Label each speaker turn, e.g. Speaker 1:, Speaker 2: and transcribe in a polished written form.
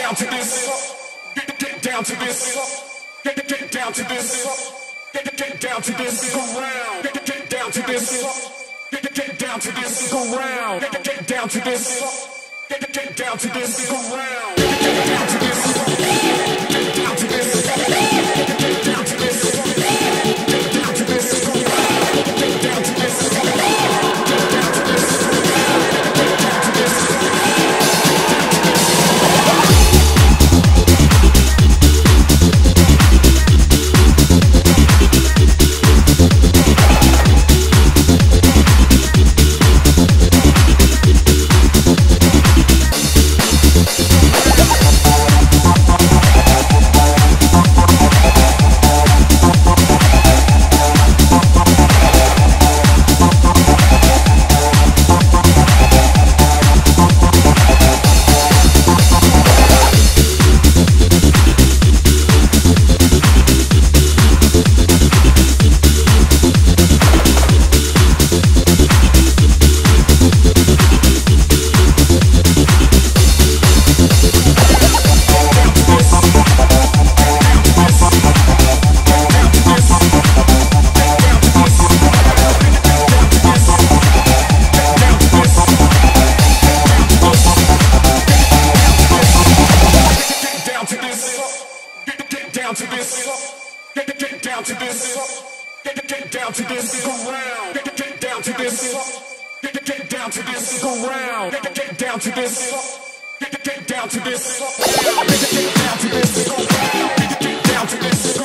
Speaker 1: down to this. Get down to this. Get down to this. Get down to this. Go round. Get down to this. Get down to this. Go round. Get down to this. Get down to this. Go round. Get down to this. Get down to this. Get down to this. Get down to this. Go round. Get down to this. Get down to this. Get down to this. Down to this, get down to this, get down to this, go round, get down to this, get down to this, go round, get down to this, get down to this, get down to this, go round, get down to this.